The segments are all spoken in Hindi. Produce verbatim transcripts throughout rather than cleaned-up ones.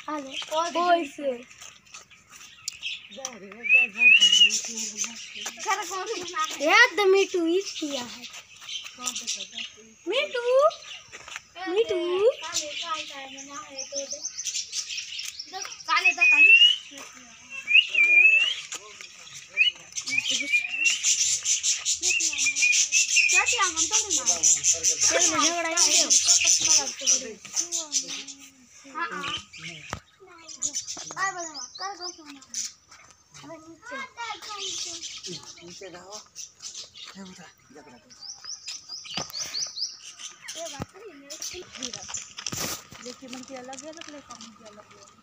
बोल से याद मीठू इस किया है मीठू मीठू क्या किया हम तो नहीं झगड़ा ही हां हां काय बघा काय करतो ना अरे नीचे नीचे जाओ हे उठा झगड़ा ये बात नहीं मेरे धीरा लेकिन मन की अलग है अलग काम की अलग है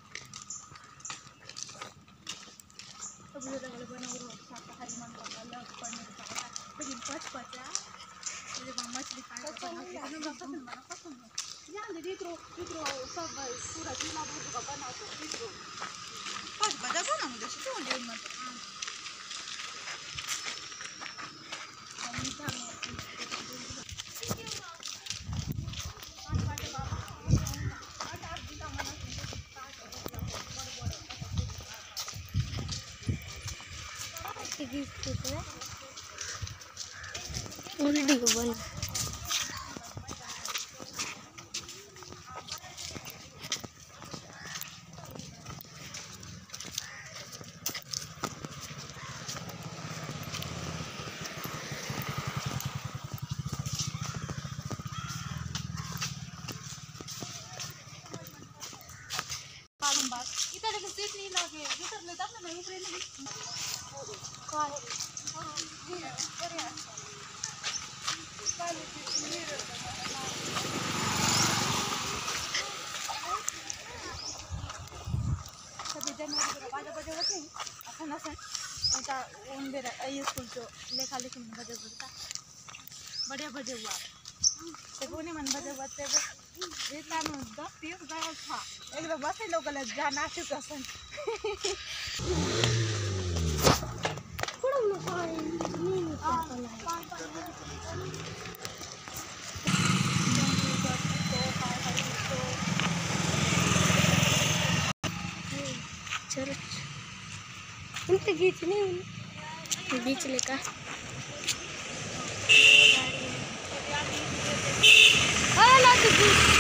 तो मुझे लगा बना और शाकाहारी मन का अलग पनीर का लेकिन पच पचा मुझे मछली खाना पसंद पसंद बना पसंद है यहाँ दे इतरो इतरो सब पूरा जिला भर का बना तो इतरो पाँच बजा बना मुझे तो मुझे मत मीठा में उल्टी को बन इधर देखो सीट नहीं लगे इधर ले तब ना ऊपर नहीं काय अरे काली नीर सभी जनवरी का बाजा बजे होते अपन असन उनका उन बेरा ये स्कूल जो लेखा लेखी में बजे बोलता बढ़िया बजे हुआ ते कोनी मन बजे बते रेता में दस तीस बार था एकदम बस लोग ले जाना चुका सन कुड़म पानी नहीं निकलता चल इनके गीच नहीं गीच लेका अरे ला तू